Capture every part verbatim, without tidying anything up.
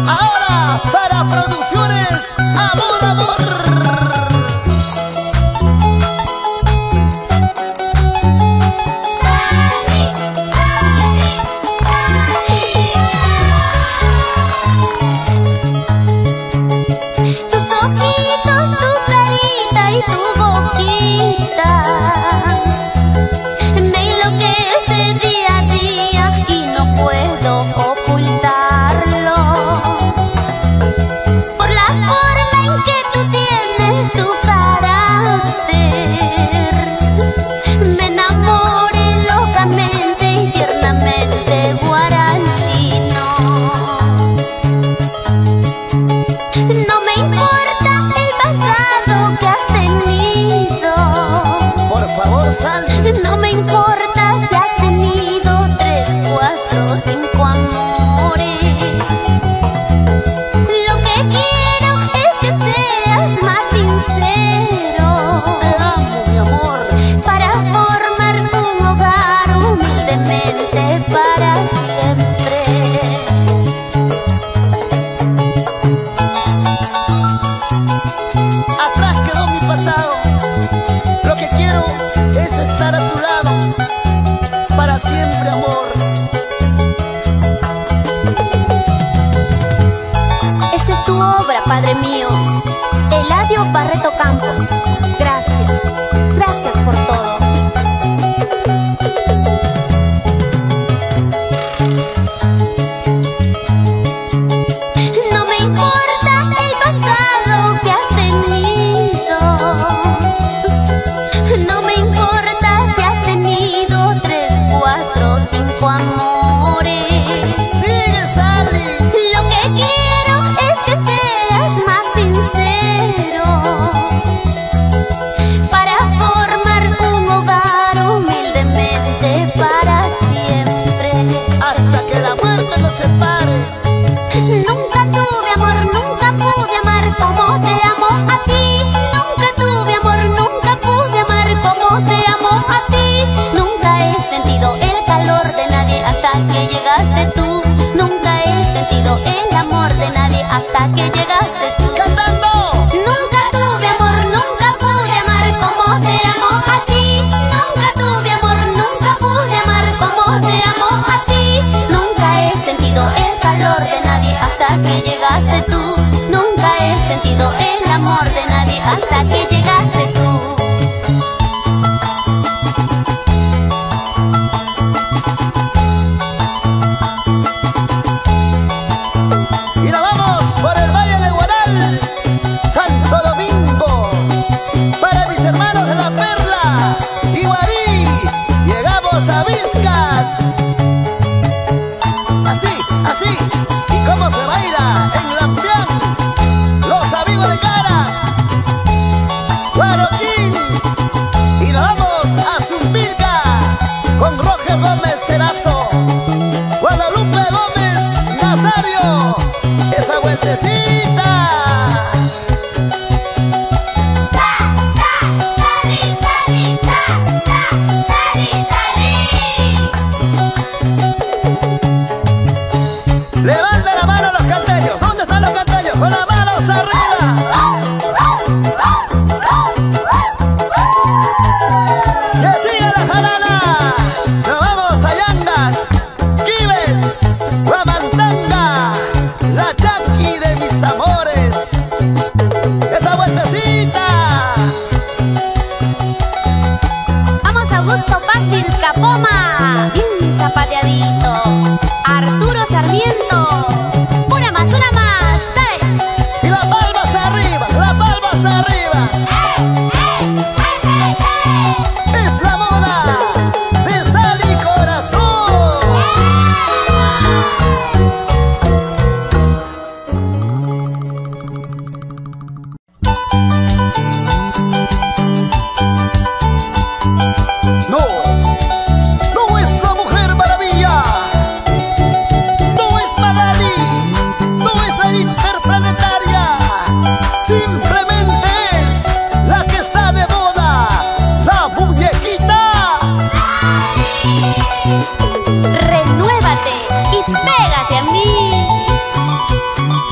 Ahora para Producciones Amor, Amor. No me importa si has tenido tres, cuatro, cinco amores. Lo que quiero es que seas más sincero. Te amo, mi amor. Para formar un hogar humildemente para siempre. Atrás quedó mi pasado. Lo que quiero es estar a tu lado para siempre, amor. Esta es tu obra, Padre mío, Eladio Barreto Campos. Gracias, gracias por todo. No me importa el pasado que has tenido. No me importa si has tenido tres, cuatro, cinco amores. Sigue, Sally. Lo que quiero es que seas más sincero. Para formar un hogar humildemente para siempre. Hasta que la muerte nos separe. Nunca tuve amor, nunca pude amar como te amo a ti. Nunca tuve amor, nunca pude amar como te amo a ti. Nunca he sentido el calor de nadie hasta que llegaste tú. Nunca he sentido el amor de nadie hasta que llegaste tú. ¡Cantando! Nunca tuve amor, nunca pude amar como te amo a ti. Nunca tuve amor, nunca pude amar como te amo a ti. Nunca he sentido el calor de nadie hasta que llegaste tú. Nunca he sentido el amor de nadie hasta que llegaste tú. Y nos vamos por el Valle de Guaral, Santo Domingo. Para mis hermanos de La Perla y Guarí, llegamos a Vizcas. Así, así. ¿Y cómo se baila en Lampián? Los amigos de Cara, Guaroquín. Y nos vamos a Zumbirca con Roger Gómez Cerazo, Guadalupe Gómez Nazario. Esa vueltecita. Levanta la mano los canteños. ¿Dónde están los canteños? Con las manos arriba. ¡Que siga la jarana! Nos vamos a Yangas, Quibes, Guamantanga, la Chanqui de mis amores. ¡Esa vueltecita! Vamos a Augusto Fácil, Capoma, bien zapateadito. Arturo Sarmiento, una más, una más, dale. Y las palmas arriba, las palmas arriba. Es la moda de Sally Corazón. No, no es la Mujer Maravilla. No es Magali, no es la interplanetaria. Simplemente es la que está de moda, la muñequita. Renuévate y pégate a mí.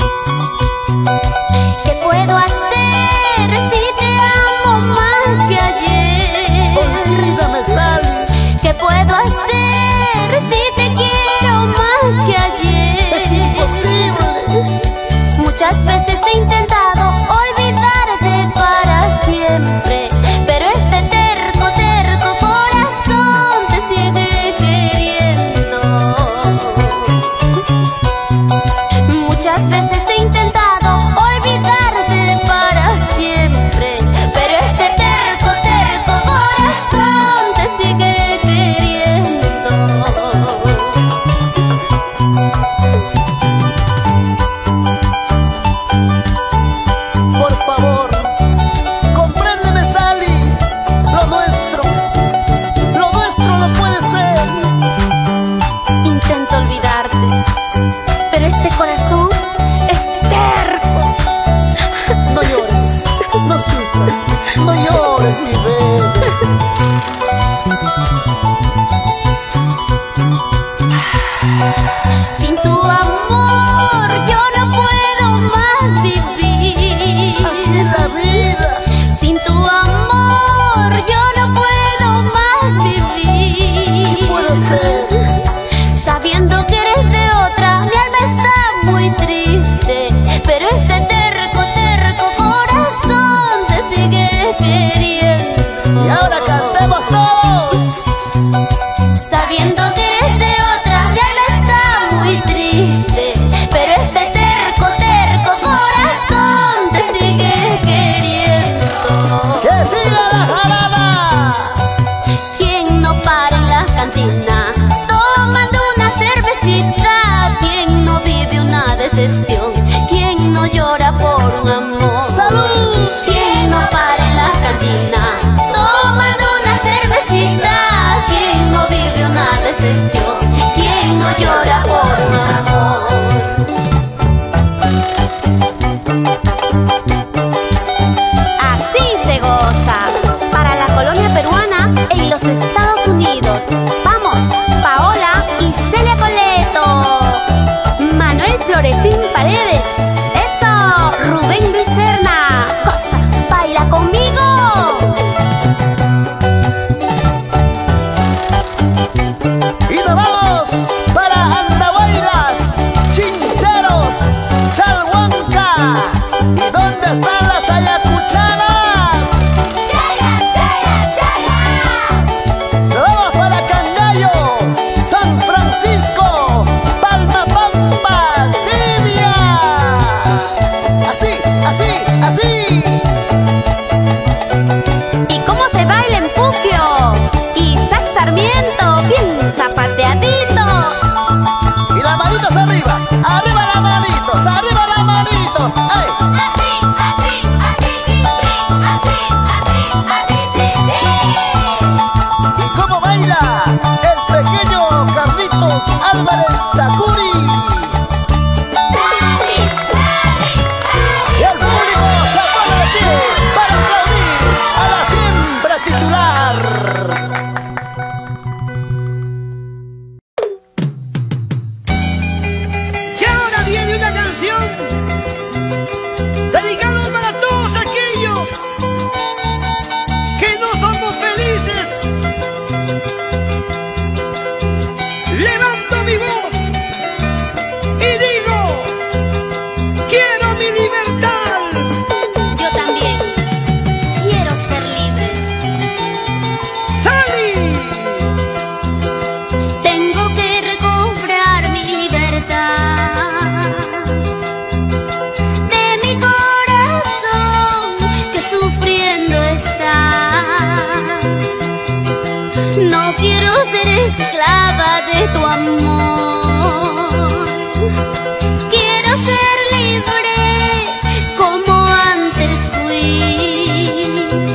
de tu amor. Quiero ser libre como antes fui.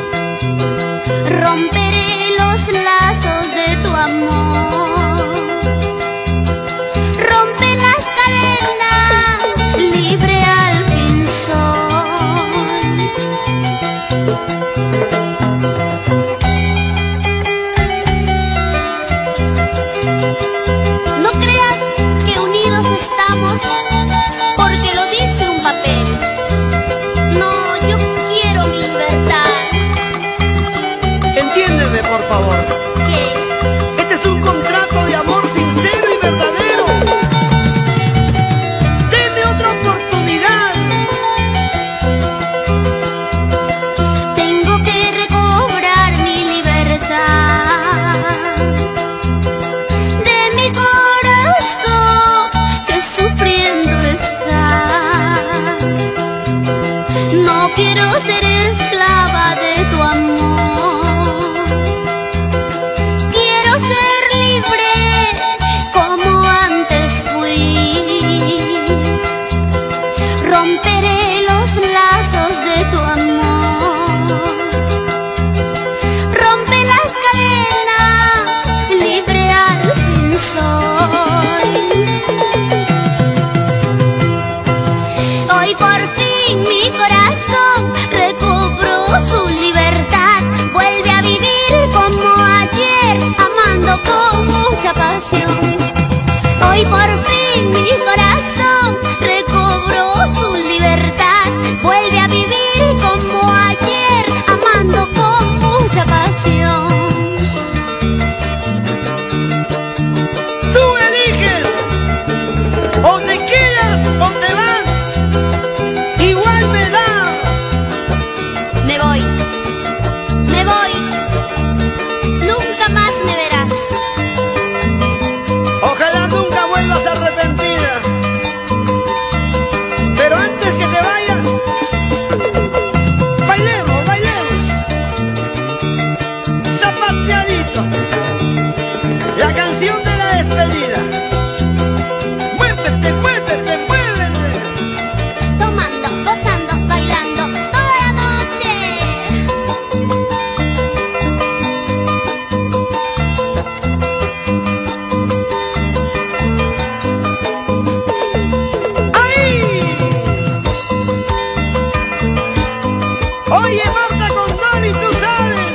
Romperé los lazos de tu amor. Rompe las cadenas, libre al fin soy. No creas que unidos estamos porque lo dice un papel. No, yo quiero mi libertad. Entiéndeme, por favor. ¿Qué? Este es un contrato de amor sincero y verdadero. Deme otra oportunidad. Tengo que recobrar mi libertad de mi corazón que sufriendo está. No quiero ser esclava de tu amor. Quiero ser libre como antes fui. Romperé los lazos de tu amor. Rompe las cadenas, libre al fin soy. Hoy por fin mi corazón recobró su libertad. Vuelve a vivir como ayer, amando con mucha pasión. Hoy por fin mi corazón recobró su libertad. Vuelve a vivir como ayer, amando con mucha pasión. Tú eliges. O te quedas o te vas. Igual me da. Me voy, me voy, nunca más me verás. Ojalá nunca vuelvas arrepentida. Pero antes que te vayas, bailemos, bailemos. Zapateadito. La canción de la despedida. Muévete, muévete, muévete. Tomando, gozando, bailando toda la noche. ¡Ahí! Oye, Marta Condori, tú sabes.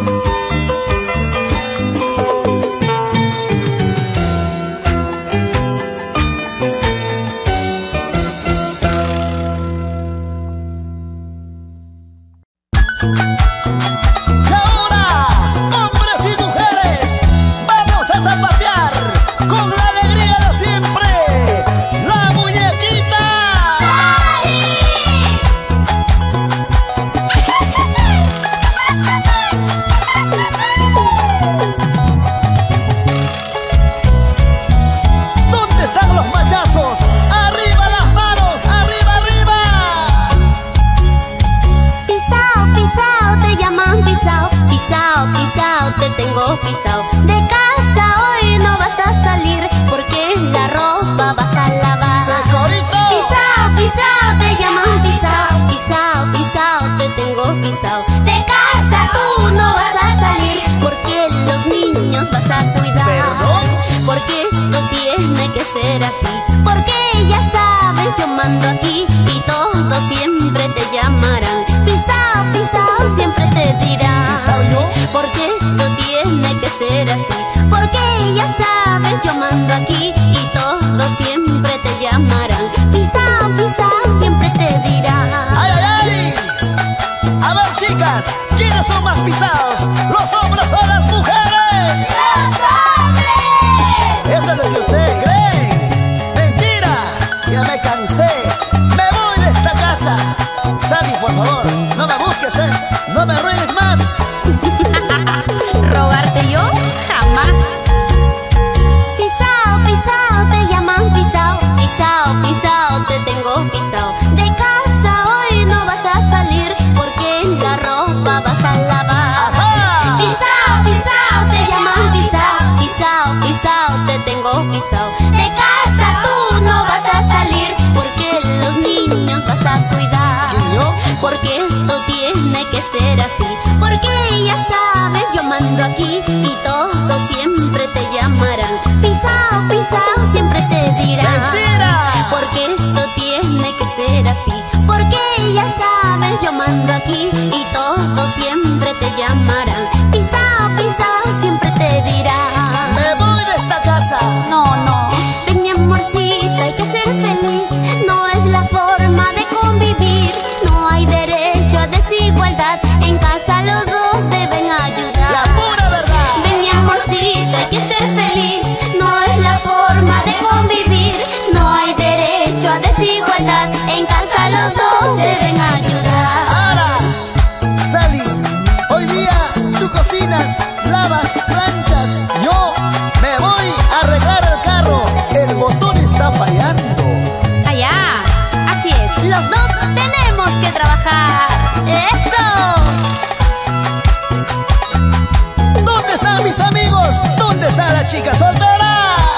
Y ahora, hombres y mujeres, vamos a zapatear con la alegría de siempre. La muñequita. ¿Dónde están los machazos? ¡Arriba las manos! ¡Arriba, arriba! Pisao, pisao, te llaman pisao. Pisao, pisao, te tengo pisao. De casa hoy no vas a salir porque la ropa vas a lavar. ¡Secorito! Pisao, pisao, te llaman pisao. Pisao, pisao, te tengo pisao. De casa tú no vas a salir porque los niños vas a cuidar. ¿Perdón? Porque esto tiene que ser así. Porque ya sabes, yo mando aquí y todos siempre te llamarán. Pisao, pisao, siempre te dirán. ¿Pisao yo? Porque esto tiene que ser así. Porque ya sabes, yo mando aquí y todos siempre te llamarán. Pisao, pisao, siempre te dirán. ¡Ay, ay, ay! A ver, chicas, ¿quiénes son más pisados? ¿Los hombres o las mujeres? ¡Los hombres! Eso es lo que ustedes creen. ¡Mentira! Ya me cansé. Me voy de esta casa. Sally, por favor, no me busques, ¿eh? No me arruines más. ¿Rogarte yo? Jamás. Pisao, pisao, te llaman pisao. Pisao, pisao, te tengo pisao. De casa hoy no vas a salir porque la ropa vas a lavar. ¡Ajá! Pisao, pisao, te llaman pisao. Pisao, pisao, te tengo ser así, porque ya sabes, yo mando aquí y todos siempre te llamarán. Pisao, pisao, siempre te dirán. ¡Mentira! Porque esto tiene que ser así, porque ya sabes, yo mando aquí y todos siempre te llamarán. Pisao, pisao, siempre te dirán. Me voy de esta casa. No, no, ven mi amorcita, hay que ser feliz. No es la forma de convivir. No hay derecho a desigualdad. En casa los dos deben ayudar. La pura verdad. Ven mi amorcita, hay que ser feliz. No es la forma de convivir. No hay derecho a desigualdad. En casa los dos deben ayudar. Ahora, Sally, hoy día tú cocinas, lavas, planchas. Yo me voy a arreglar el carro. El motor está fallando. Allá, así es, los dos tenemos que trabajar. ¡Eso! ¿Dónde están mis amigos? ¿Dónde está la chica soltera?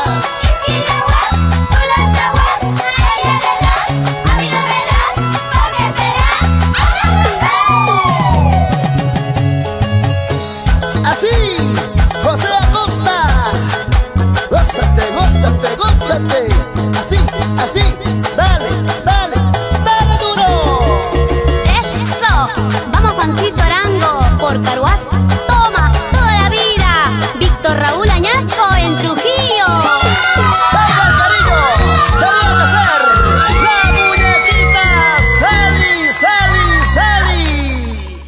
Así, José Acosta. Gózate, gózate, gózate. Así, así, dale, dale, dale duro. ¡Eso! Vamos Juancito Arango por Caruaz. Toma, toda la vida. Víctor Raúl Añasco en Trujillo. ¡Venga, cariño! ¡Tenía que ser la muñequita Sally, Sally, Sally!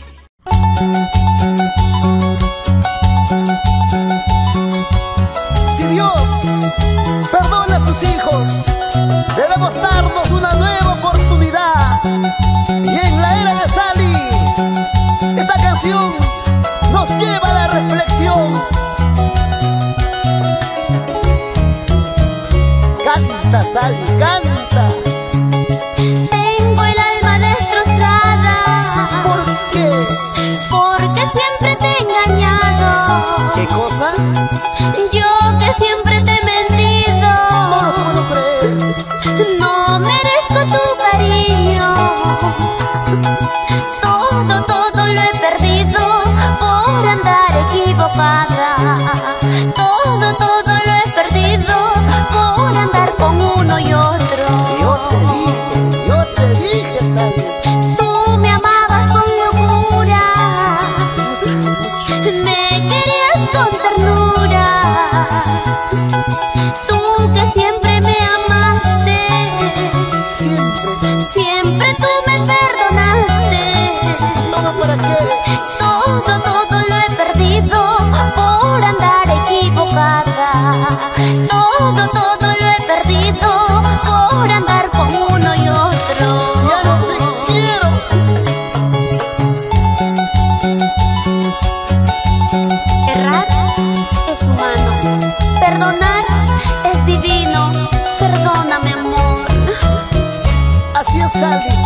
Si Dios perdona a sus hijos, debemos darnos una nueva oportunidad. Y en la era de Sally, esta canción nos lleva a la reflexión. Canta, Sally, canta. Tengo el alma destrozada. ¿Por qué? Porque siempre te he engañado. ¿Qué cosa? Yo que siempre te he mentido. No lo puedo creer. No merezco tu cariño. Todo, todo lo he perdido por andar equivocada. Todo, todo lo he perdido por andar con uno y otro. Yo te dije, yo te dije, Sally. Tú me amabas con locura. Me querías con ternura. Tú que siempre me amaste. Siempre. Siempre tú me perdonaste. ¿Todo para qué? Todo, todo lo he perdido por andar equivocada. Todo, todo lo he perdido por andar con uno y otro. Ya no te quiero. Errar es humano, perdonar es divino. Perdóname, amor. Así es, Sally.